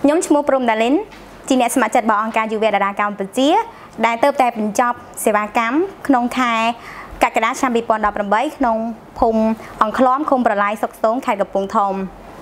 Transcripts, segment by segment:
nhómឈ្មោះ Prum Dalin ជាអ្នកស្ម័គ្រចិត្តរបស់អង្គការយុវតារាកម្ពុជាដែលទៅតែបញ្ចប់សេវាកម្មក្នុងខែកក្កដាឆ្នាំ 2018 ក្នុងភូមិអង្គក្លំឃុំប្រឡាយសុកស្ទងខេត្តកំពង់ធំ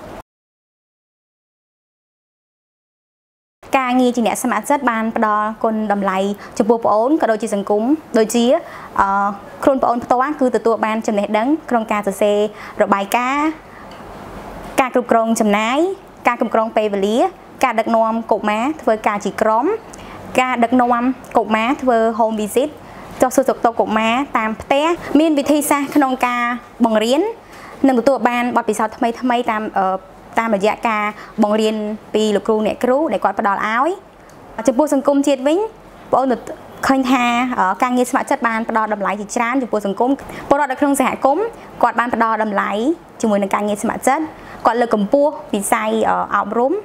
ការងារជាអ្នកស្ម័គ្រចិត្តបានផ្ដល់គុណតម្លៃចំពោះប្អូនក៏ដូចជាសង្គមដូចជាខ្លួនប្អូនផ្ទាល់គឺទទួលបានចំណេះដឹងក្នុងការសរសេររបាយការណ៍ការគ្រប់គ្រងចំណាយការគ្រប់គ្រងពេលវេលាការដឹកនាំកុមារធ្វើការជាក្រុមការដឹកនាំកុមារធ្វើ home visit ចុះសួរសុខទុក្ខកុមារតាមផ្ទះមានវិធីសាស្ត្រក្នុងការបង្រៀននិងទទួលបានបទពិសោធន៍ថ្មីៗតាមរយៈការបង្រៀនពីលោកគ្រូអ្នកគ្រូដែលគាត់ផ្ដល់ឲ្យចំពោះសង្គមជាតិវិញបងប្អូនឃើញថាការងារស្ម័គ្រចិត្តបានផ្ដល់តម្លៃជាច្រើនចំពោះសង្គមពលរដ្ឋនៅក្នុងសហគមន៍គាត់បានផ្ដល់តម្លៃជាមួយនឹងការងារស្ម័គ្រចិត្តគាត់លើកកម្ពស់វិស័យអប់រំ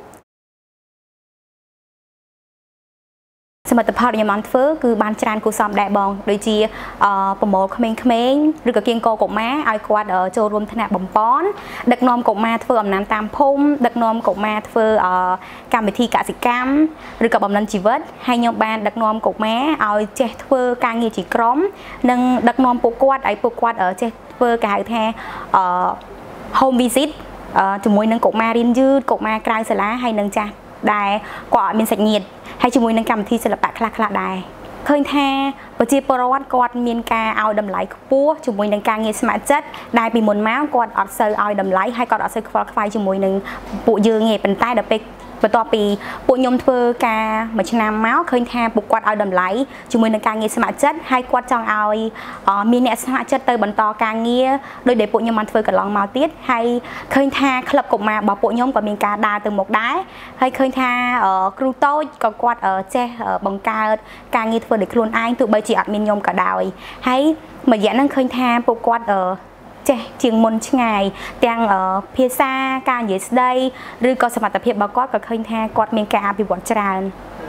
សមិទ្ធផលខ្ញុំបានធ្វើគឺបានច្រើនគូសំដែរបងដូចជាប្រមូលក្មេងៗឬក៏គៀងកកុមារឲ្យគាត់ចូលរួមថ្នាក់បំពន់ដឹកនាំកុមារធ្វើអំណានតាមភូមិដឹកនាំកុមារធ្វើកម្មវិធីកសិកម្មឬក៏បំណិនជីវិតហើយខ្ញុំបានដឹកនាំកុមារឲ្យចេះធ្វើការងារជាក្រុមនិងដឹកនាំពួកគាត់ឲ្យពួកគាត់ចេះធ្វើគេហៅថា home visit ជាមួយនឹងកុមាររៀនយឺតកុមារក្រៅសាលាហើយនឹងចាស់ដែលគាត់អត់មានសាច់ញាតិហើយជាមួយនឹងកម្មវិធីសិល្បៈខ្លះៗដែរឃើញថាប្រជាពលរដ្ឋគាត់មានការឲ្យតម្លៃខ្ពស់ជាមួយនឹងការងារស្ម័គ្រចិត្តដែលពីមុនមកគាត់អត់សូវឲ្យតម្លៃហើយគាត់អត់សូវខ្វល់ខ្វាយជាមួយនឹងពួកយើងទេប៉ុន្តែដល់ពេលបន្ទាប់ពីពួកខ្ញុំធ្វើការមួយឆ្នាំមកឃើញថាពួកគាត់ឲ្យតម្លៃជាមួយនឹងការងារស្ម័គ្រចិត្តហើយគាត់ចង់ឲ្យមានអ្នកស្ម័គ្រចិត្តទៅបន្តការងារដោយដែលពួកខ្ញុំបានធ្វើកន្លងមកទៀតហើយឃើញថាក្លឹបកុមាររបស់ពួកខ្ញុំក៏មានការដើរទៅមុខដែរហើយឃើញថាគ្រូតូចក៏គាត់ចេះបង្កើតការងារធ្វើដោយខ្លួនឯងទោះបីជាអត់មានខ្ញុំក៏ដោយហើយមួយរយៈហ្នឹងឃើញថាពួកគាត់ចេះជាងមុនឆ្ងាយទាំងភាសាការនិយាយស្ដីឬក៏សមត្ថភាពរបស់គាត់ក៏ឃើញថាគាត់មានការអភិវឌ្ឍច្រើន